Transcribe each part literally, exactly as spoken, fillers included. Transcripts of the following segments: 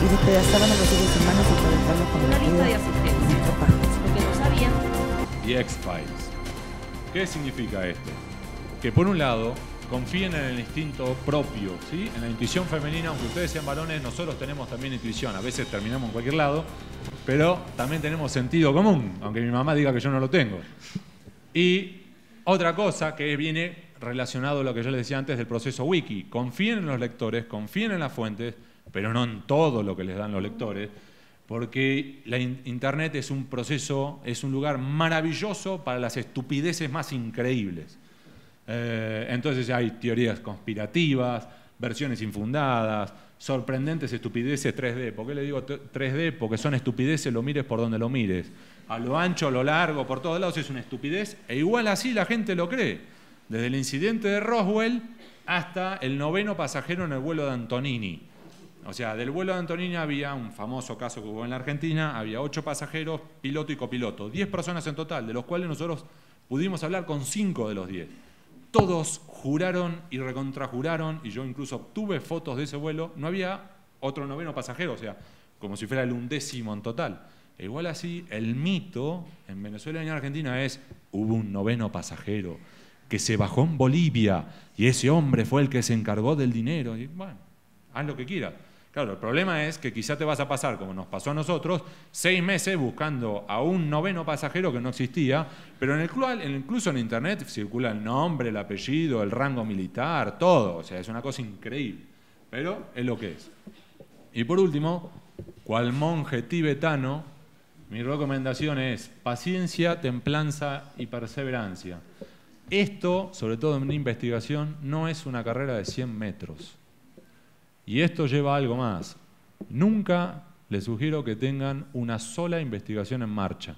lista de sábanas los seres humanos y conectarlos con Una la lista de vida. asistencia. Porque no sabían. Y X-Files. ¿Qué significa esto? Que por un lado confíen en el instinto propio, ¿sí? En la intuición femenina, aunque ustedes sean varones, nosotros tenemos también intuición. A veces terminamos en cualquier lado, pero también tenemos sentido común, aunque mi mamá diga que yo no lo tengo. Y otra cosa que viene relacionado a lo que yo les decía antes del proceso wiki. Confíen en los lectores, confíen en las fuentes, pero no en todo lo que les dan los lectores, porque la in- Internet es un proceso, es un lugar maravilloso para las estupideces más increíbles. Eh, entonces hay teorías conspirativas, versiones infundadas, sorprendentes estupideces tres D. ¿Por qué le digo tres D? Porque son estupideces, lo mires por donde lo mires. A lo ancho, a lo largo, por todos lados es una estupidez, e igual así la gente lo cree. Desde el incidente de Roswell hasta el noveno pasajero en el vuelo de Antonini. O sea, del vuelo de Antonini había un famoso caso que hubo en la Argentina, había ocho pasajeros, piloto y copiloto, diez personas en total, de los cuales nosotros pudimos hablar con cinco de los diez. Todos juraron y recontrajuraron, y yo incluso obtuve fotos de ese vuelo, no había otro noveno pasajero, o sea, como si fuera el undécimo en total. E igual así, el mito en Venezuela y en Argentina es, hubo un noveno pasajero que se bajó en Bolivia y ese hombre fue el que se encargó del dinero. Y bueno, haz lo que quieras. Claro, el problema es que quizá te vas a pasar, como nos pasó a nosotros, seis meses buscando a un noveno pasajero que no existía, pero en el cual, incluso en Internet, circula el nombre, el apellido, el rango militar, todo. O sea, es una cosa increíble. Pero es lo que es. Y por último, cual monje tibetano, mi recomendación es paciencia, templanza y perseverancia. Esto, sobre todo en una investigación, no es una carrera de cien metros. Y esto lleva a algo más. Nunca les sugiero que tengan una sola investigación en marcha.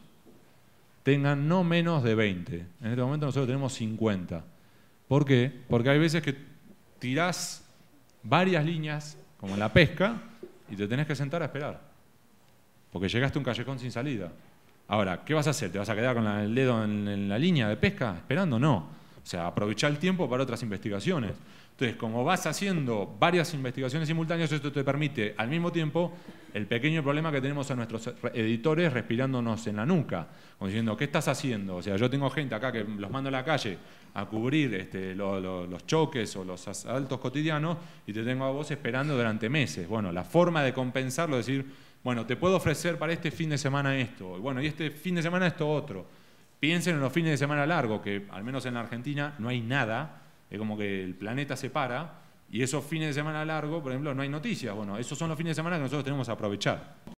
Tengan no menos de veinte. En este momento nosotros tenemos cincuenta. ¿Por qué? Porque hay veces que tirás varias líneas, como en la pesca, y te tenés que sentar a esperar. Porque llegaste a un callejón sin salida. Ahora, ¿qué vas a hacer? ¿Te vas a quedar con la, el dedo en, en la línea de pesca esperando? No. O sea, aprovechar el tiempo para otras investigaciones. Entonces, como vas haciendo varias investigaciones simultáneas, esto te permite, al mismo tiempo, el pequeño problema que tenemos a nuestros editores respirándonos en la nuca, como diciendo, ¿qué estás haciendo? O sea, yo tengo gente acá que los mando a la calle a cubrir este, lo, lo, los choques o los asaltos cotidianos y te tengo a vos esperando durante meses. Bueno, la forma de compensarlo es decir, bueno, te puedo ofrecer para este fin de semana esto, y bueno, y este fin de semana esto otro. Piensen en los fines de semana largos, que al menos en la Argentina no hay nada, es como que el planeta se para, y esos fines de semana largos, por ejemplo, no hay noticias. Bueno, esos son los fines de semana que nosotros tenemos que aprovechar.